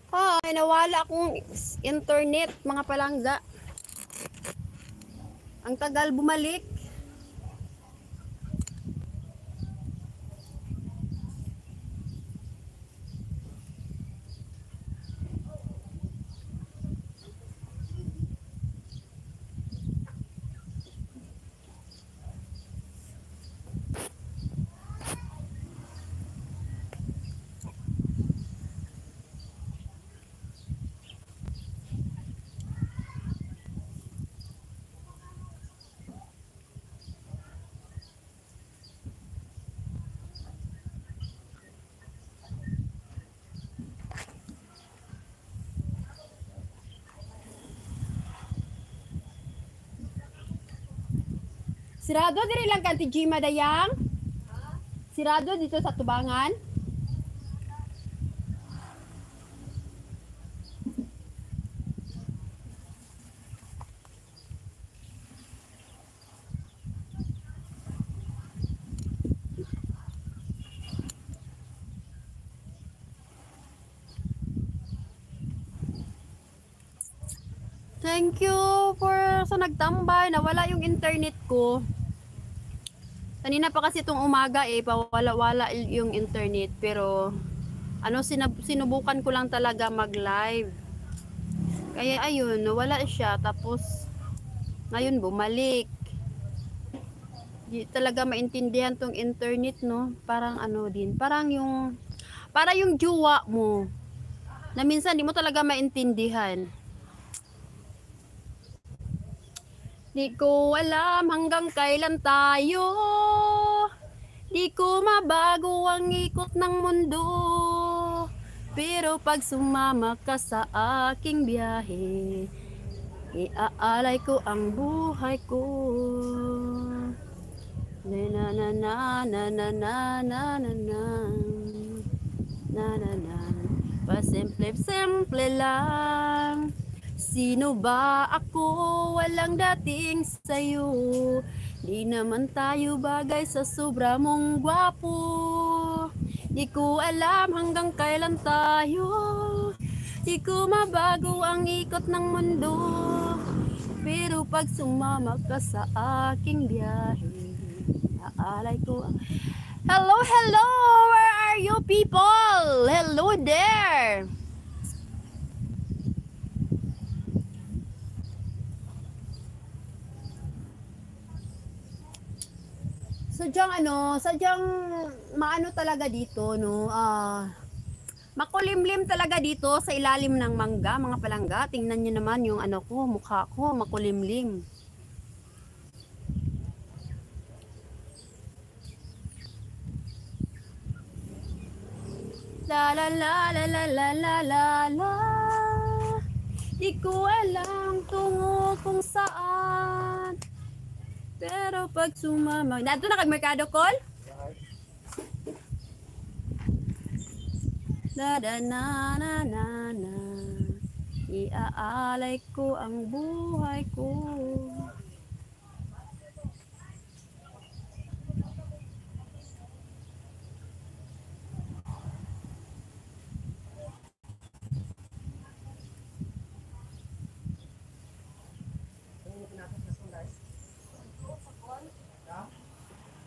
Ay, nawala akong internet, mga palangga. Ang tagal bumalik. Sirado diri lang kanti Jima Dayang. Sirado dito sa Tubangan. Thank you for sa nagtambay. Nawala yung internet ko. Kanina pa kasi itong umaga pawala-wala yung internet. Pero, sinubukan ko lang talaga mag-live. Kaya ayun, nawala siya. Tapos, ngayon bumalik. Di talaga maintindihan tong internet, no? Parang para yung jowa mo. Na minsan di mo talaga maintindihan. Di ko alam hanggang kailan tayo. Di ko mabago ang ikot ng mundo. Pero pag sumama ka sa aking biyahe, iaalay ko ang buhay ko. Na na na na na na na na na na na na. Pasimple-simple lang. Sino ba ako? Walang dating sa'yo. Di naman tayo bagay sa sobra mong gwapo. Di ko alam hanggang kailan tayo. Di ko mabago ang ikot ng mundo. Pero pag sumama ka sa aking biyahe, naalay ko ang... Hello, hello! Where are you people? Hello there! Sadyang maano talaga dito, no? Makulimlim talaga dito sa ilalim ng mangga, mga palangga. Tingnan nyo naman yung mukha ko, makulimlim. La la la la la la la la la. Di ko alam tungo kung saan. Pero pag sumama... Nato na kag Mercado Call? Na na na na na na. Iaalay ko ang buhay ko.